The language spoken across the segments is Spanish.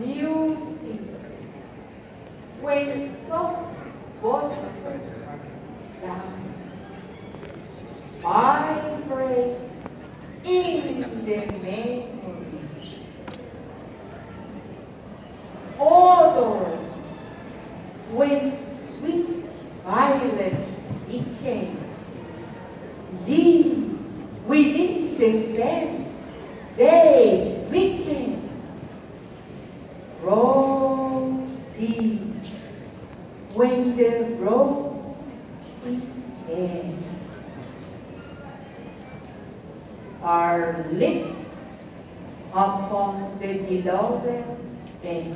music, when soft voices die, vibrate in the memory. Odors, when sweet violets decay, live within the sense they weaken. Rose deep, when the road is dead, are lit upon the beloved's bed,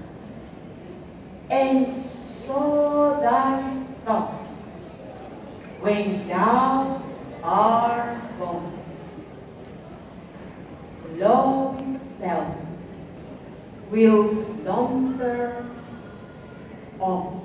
and so thy thoughts, when thou art gone, love itself will slumber on.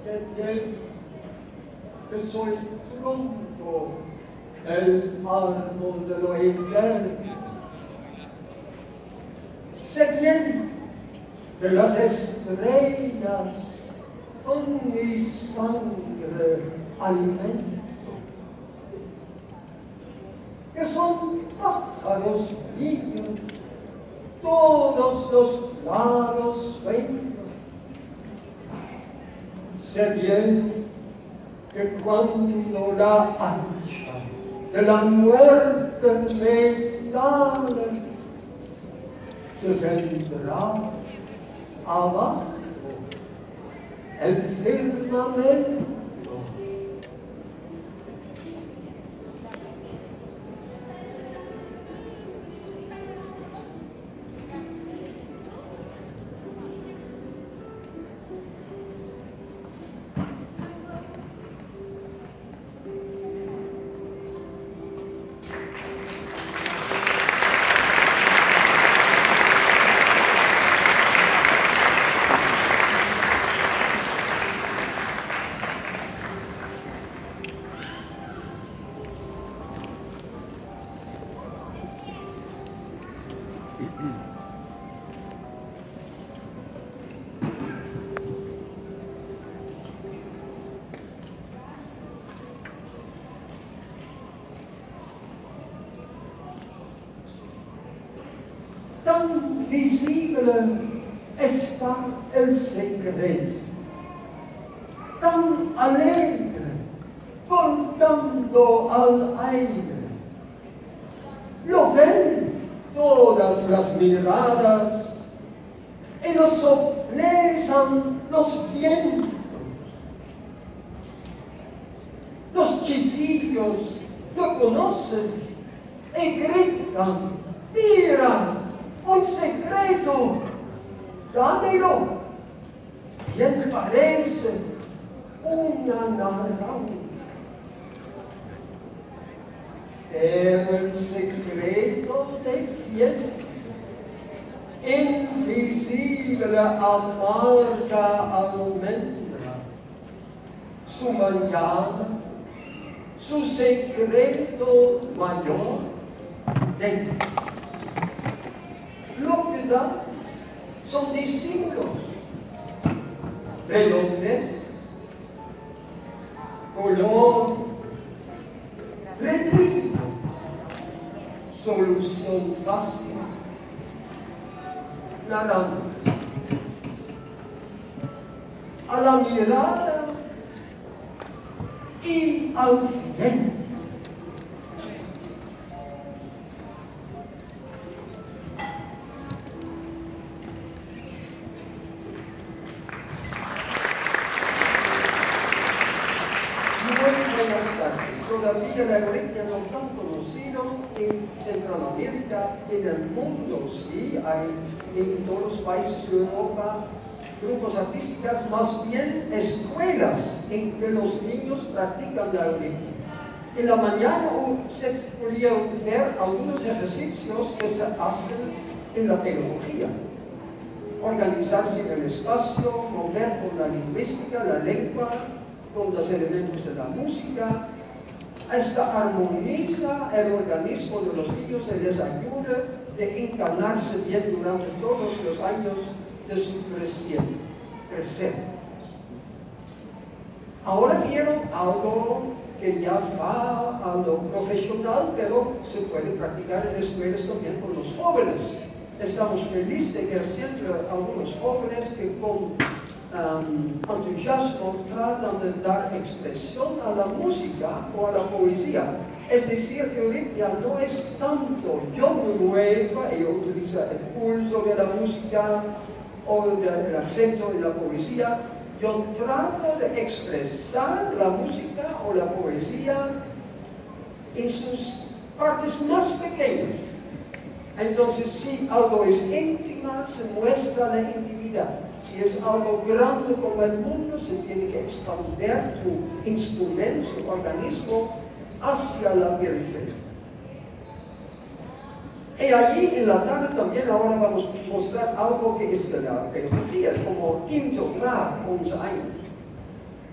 sé bien que soy tronco, el árbol de lo eterno. Sé bien que las estrellas con mi sangre alimento, que son pájaros míos todos los claros sueños. Sé bien que cuando la ancha de la muerte me dale, se vendrá abajo el firmamento. Tan visible está el secreto, tan alegre, cortando al aire. Lo ven todas las miradas y nos soplezan los vientos. Los chiquillos lo conocen y gritan: ¡mira! ¡Un secreto! ¡Dámelo! Bien parece una naranja. Pero el secreto de fiel, invisible, amarga almendra, su mañana, su secreto mayor, dentro. Lo que da son discípulos, redondez, color, ritmo, solución fácil, naranja. A la mirada y al final. Todavía la Grecia no es tan conocido en Centroamérica, en el mundo sí hay en todos los países de Europa grupos artísticos, más bien escuelas en que los niños practican la Grecia. En la mañana se podrían ver algunos ejercicios que se hacen en la pedagogía. Organizarse en el espacio, mover con la lingüística, la lengua, con los elementos de la música. Esta armoniza el organismo de los niños y les ayuda de encarnarse bien durante todos los años de su crecer. Ahora vieron algo que ya va a lo profesional, pero se puede practicar en escuelas también con los jóvenes. Estamos felices de ver siempre algunos jóvenes que con entusiasmo tratan de dar expresión a la música o a la poesía. Es decir, que ya no es tanto yo me muevo y utilizo el pulso de la música o el acento de la poesía. Yo trato de expresar la música o la poesía en sus partes más pequeñas. Entonces, si algo es íntima, se muestra la intimidad. Si es algo grande como el mundo, se tiene que expandir tu instrumento, tu organismo, hacia la periferia. Y allí en la tarde también ahora vamos a mostrar algo que es de la pedagogía, como quinto grado, 11 años.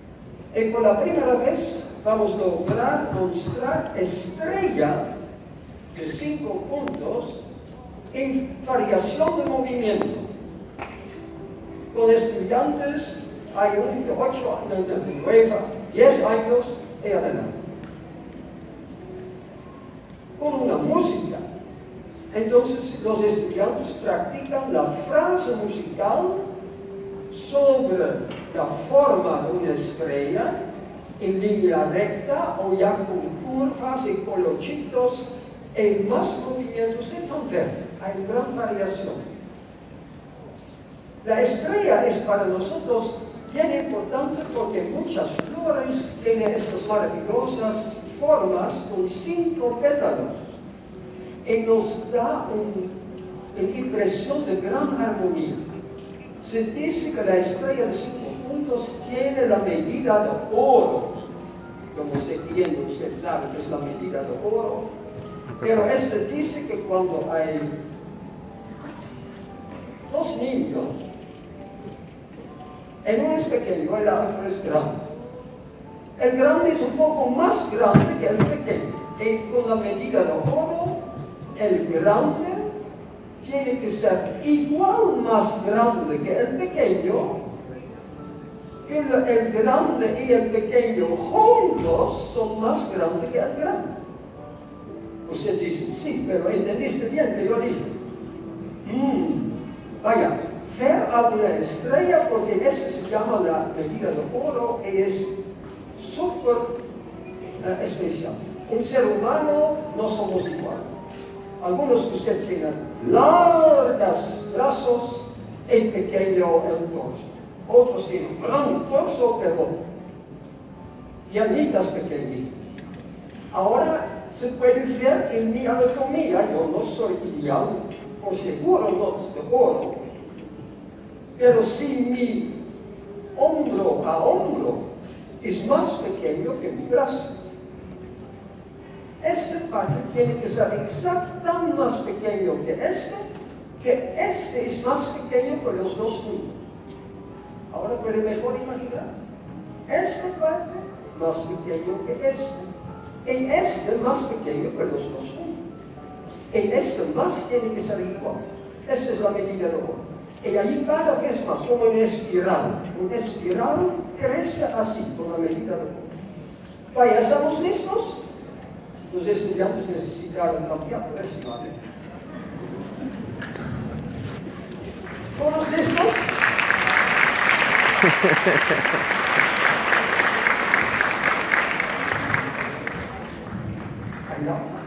Y por la primera vez vamos a lograr mostrar estrella de 5 puntos en variación de movimiento. Con estudiantes hay de 8 años, de 9, 10 años y adelante. Con una música. Entonces los estudiantes practican la frase musical sobre la forma de una estrella en línea recta o ya con curvas y colochitos y más movimientos de fanfare. Hay gran variación. La estrella es para nosotros bien importante porque muchas flores tienen estas maravillosas formas con 5 pétalos y nos da una impresión de gran armonía. Se dice que la estrella de 5 puntos tiene la medida de oro. Como se entiende, usted sabe que es la medida de oro. Pero se dice que cuando hay 2 niños, el uno es pequeño, el otro es grande. El grande es un poco más grande que el pequeño. Y con la medida de oro, el grande tiene que ser igual más grande que el pequeño, que el grande y el pequeño juntos son más grandes que el grande. Usted dice, sí, pero entendiste bien que yo dije. Vaya, ver a una estrella, porque esa se llama la medida de oro, y es súper especial. Un ser humano no somos iguales. Algunos de ustedes tienen largos brazos y pequeño el torso. Otros tienen gran torso, pero llanitas pequeñitas. Ahora se puede ver en mi anatomía, yo no soy ideal, por seguro no es de oro, pero si mi hombro a hombro es más pequeño que mi brazo, esta parte tiene que ser exactamente más pequeño que este es más pequeño que los dos juntos. Ahora puede mejor imaginar. Esta parte más pequeño que y este más pequeño que los dos juntos. Y este más tiene que ser igual. Esta es la medida de oro. Y allí cada vez más, como una espiral. Una espiral crece así, con la medida de oro. Vaya, ¿estamos listos? Los estudiantes necesitaron cambiar por eso, ¿vale? ¿Todos listos? Ahí no.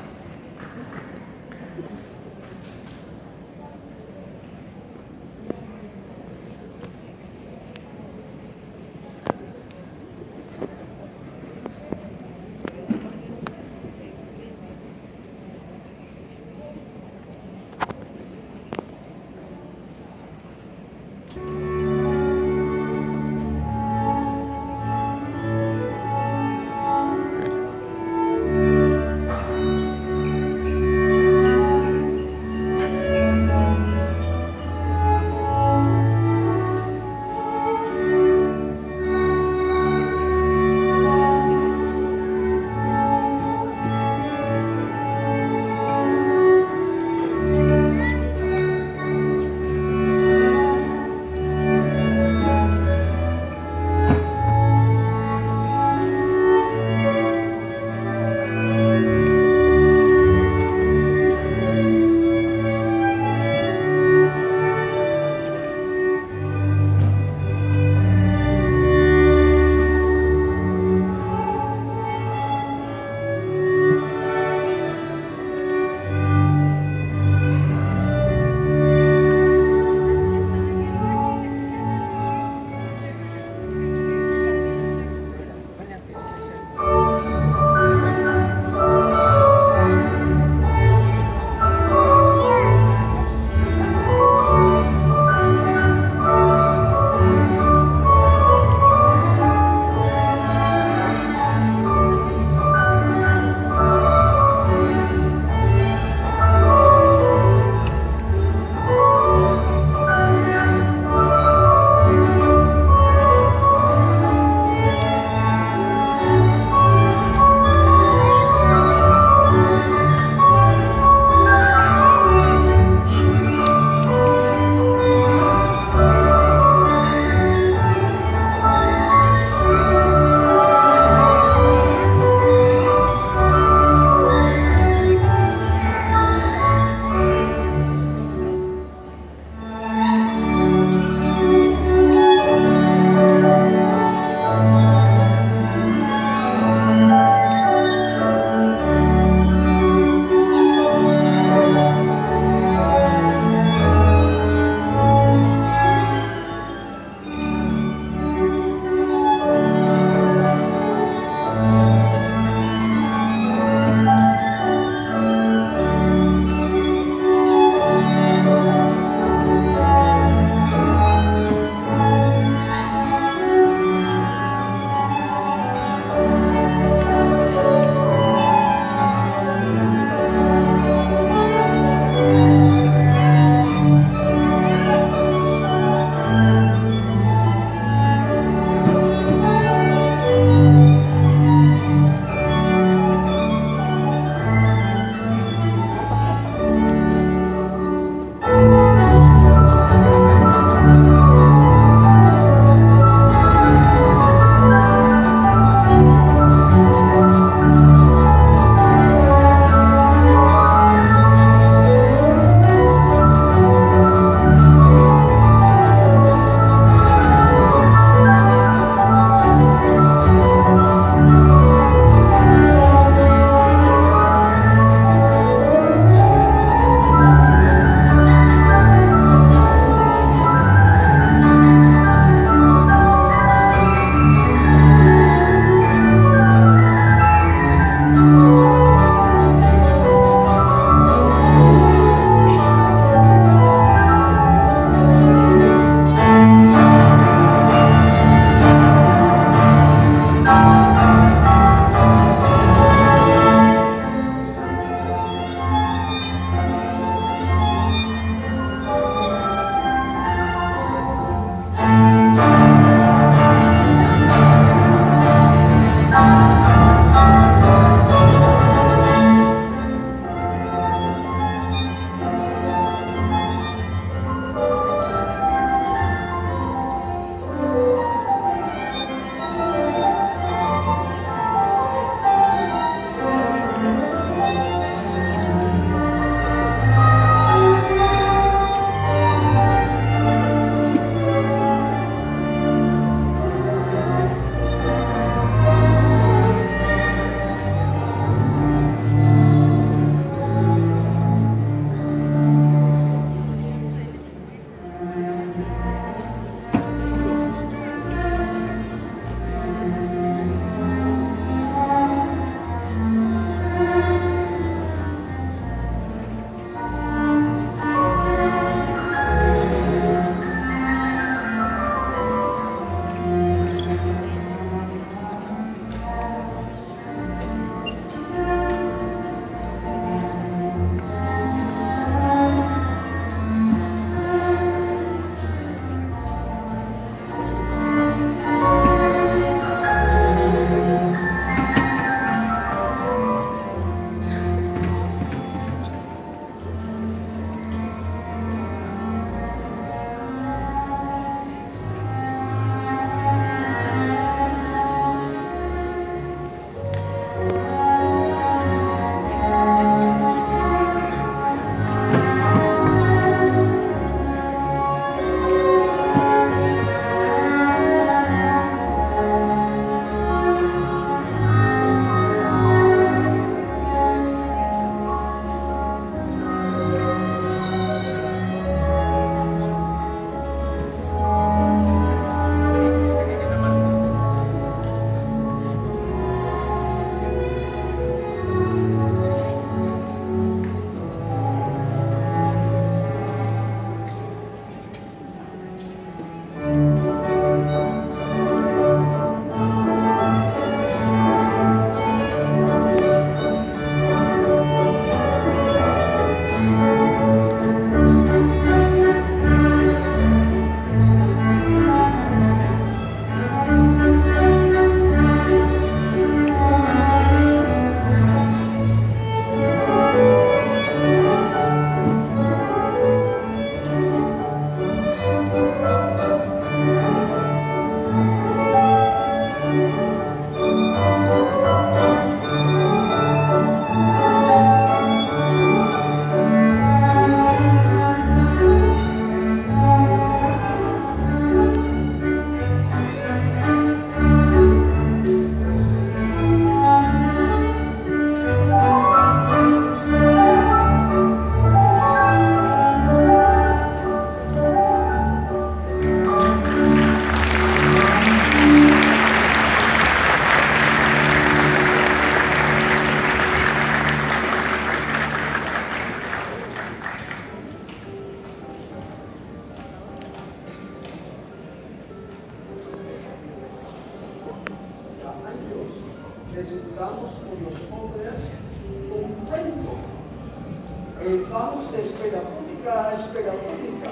presentamos con los jóvenes un cuento. Vamos de escuela pública a escuela pública.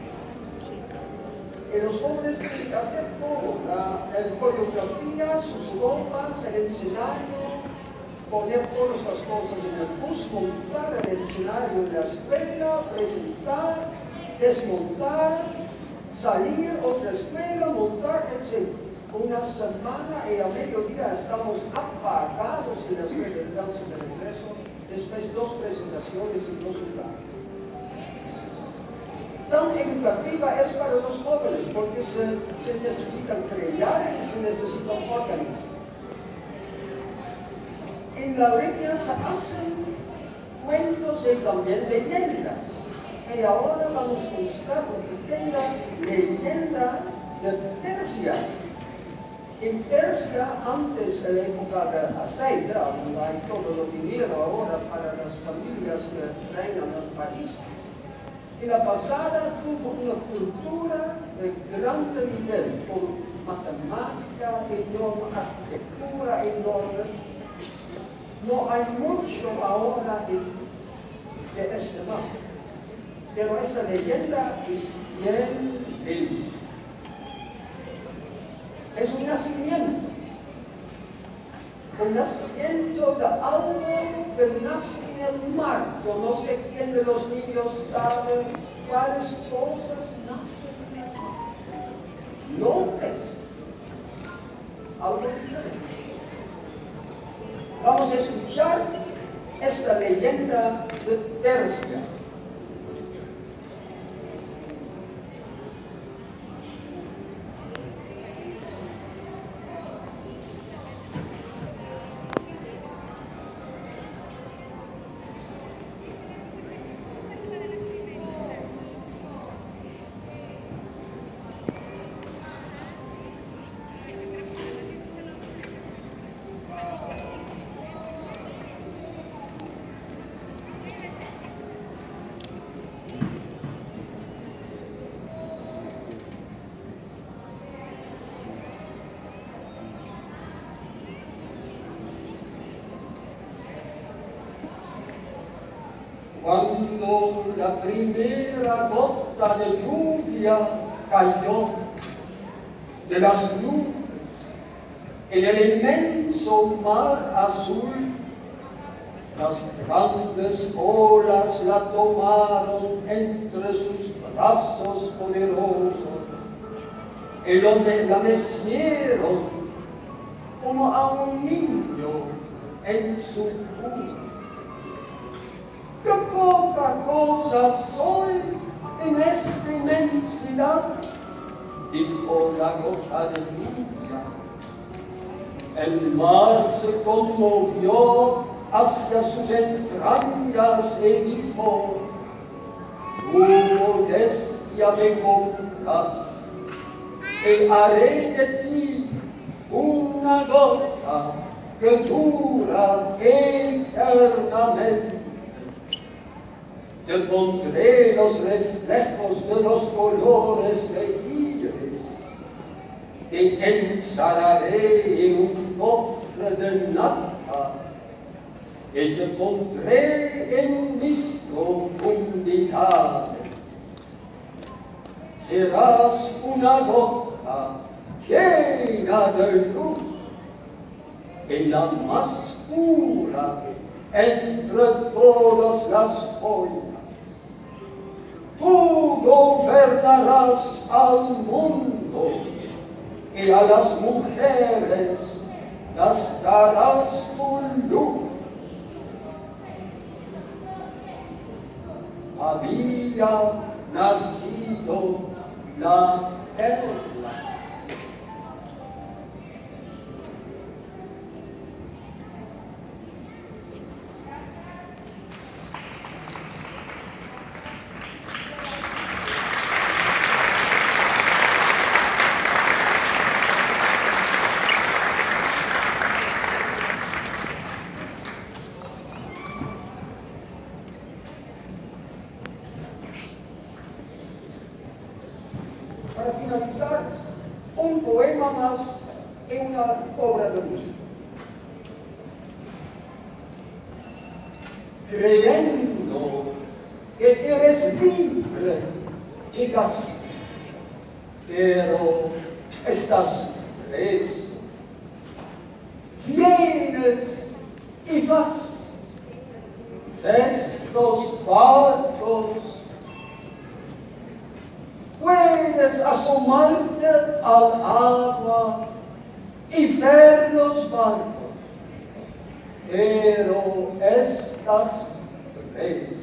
Los jóvenes tienen que hacer todo, la coreografía, sus ropas, el escenario, poner todas las cosas en el bus, montar el escenario en la escuela, presentar, desmontar, salir otra escuela, montar, etc. Una semana y a mediodía estamos apagados de la escuela de danza de regreso, después 2 presentaciones y 2 lugares. Tan educativa es para los jóvenes porque se necesitan crear y se necesitan organizar. En la Laureña se hacen cuentos y también leyendas. Y ahora vamos a buscar una pequeña leyenda de Persia. En Persia, antes de la época del aceite, donde hay todo lo dinero ahora para las familias que reinan al país, en la pasada tuvo una cultura de gran nivel, con matemática enorme, arquitectura enorme. No hay mucho ahora de este lado, pero esta leyenda es bien bella. Es un nacimiento de algo que nace en el mar. Yo no sé quién de los niños sabe cuáles cosas nacen en el mar. No es algo diferente. Vamos a escuchar esta leyenda de Persia. Cuando la primera gota de lluvia cayó de las nubes en el inmenso mar azul, las grandes olas la tomaron entre sus brazos poderosos y la mecieron como a un niño en su cuna. ¡Qué poca cosa soy en esta inmensidad!, dijo la gota de lluvia. El mar se conmovió hacia sus entrañas y dijo: tú, modestia, me compras, y haré de ti una gota que dura eternamente. Te pondré los reflejos de los colores de iris, te ensalaré en un cofre de nata, y te pondré en mis profundidades. Serás una gota llena de luz, y la más pura entre todas las joyas. Tú gobernarás al mundo y a las mujeres las darás tu luz. Había nacido la perla. Para finalizar, un poema más y una obra de música. creyendo que eres libre, llegaste, pero estás preso. Vienes y vas, ves los barcos, puedes asomarte al agua y ver los barcos, pero estás preso.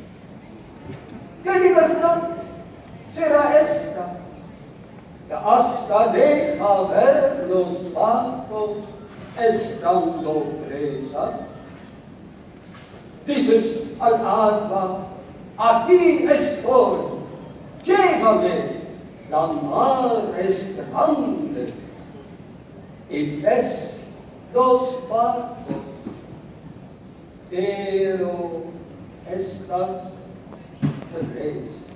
¿Qué libertad será esta? Que hasta deja ver los barcos estando presa. Dices al agua, aquí estoy, llévame, la mar es grande. Y ves los barcos, pero estás preso.